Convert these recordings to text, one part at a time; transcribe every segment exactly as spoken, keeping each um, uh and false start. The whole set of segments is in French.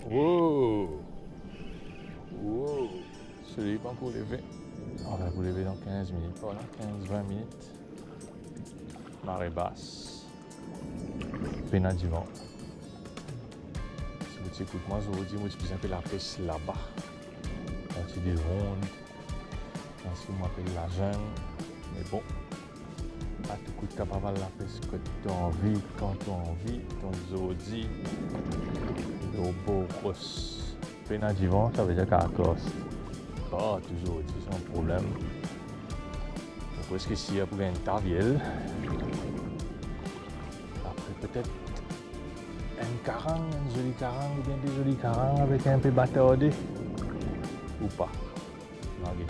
Wow! Wow! Celui-là pas pour lever. On va vous lever dans quinze minutes. Voilà, quinze vingt minutes. Marée basse. Pénat du vent. Si vous écoutez moi, je vous dis, moi, je peux la pêche là-bas. Quand tu dis ronde. Quand tu m'appelles la jeune. Mais bon. À tout coup de capable la pêche que tu as envie, quand tu as envie. Ton zodi. Le beau cross. Pénat du vent, ça veut dire qu'à la coste. Ah, toujours aussi, sans problème. Donc, est-ce que s'il y a pour une tavielle, après peut-être un carang, un joli carang, ou bien des jolis carangs avec un peu bâtardé, ou pas. Regardez.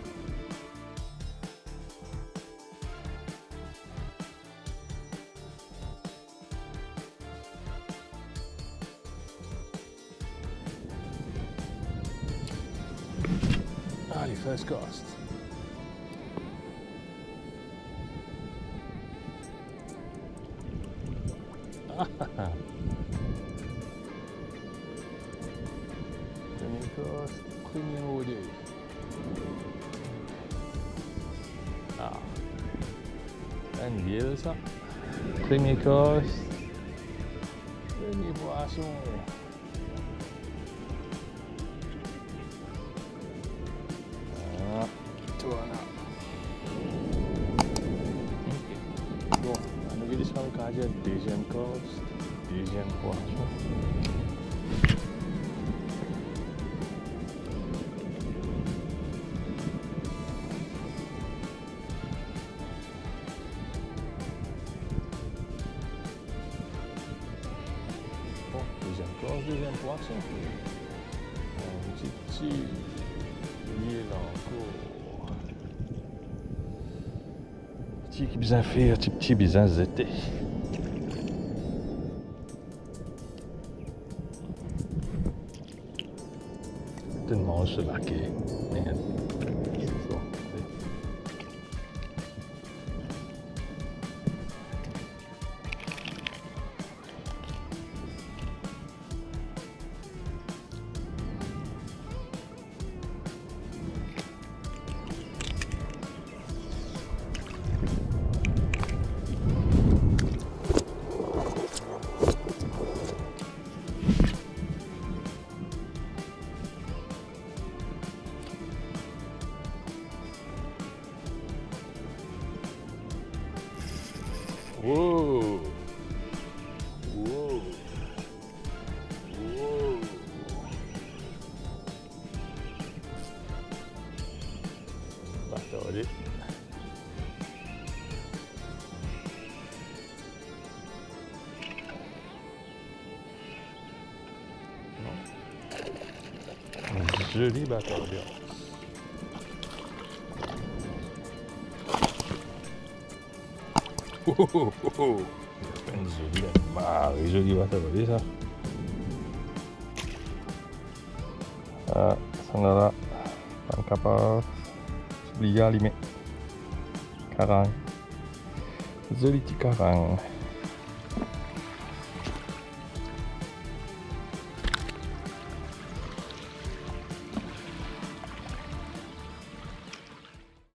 Allez, first cast. Premier cast, premier O D. Ah, un vieux ça. Premier cast, premier poisson. Voilà. Ok. Bon, on a vu les champs de deuxième coste, deuxième poisson. Bon, deuxième coste, deuxième poisson. Un petit petit lié là encore. Petit qui besoin faire, petit petit besoin zété. Tellement je laquais. Wow! Wow! Wow! Bâtardé. Non. Joli bâtardé. Oh oh oh oh! Une jolie, bah, joli bâtardé ça. Ah, ça là, pas capable. Oublié à limer. Carang. Joli petit carang.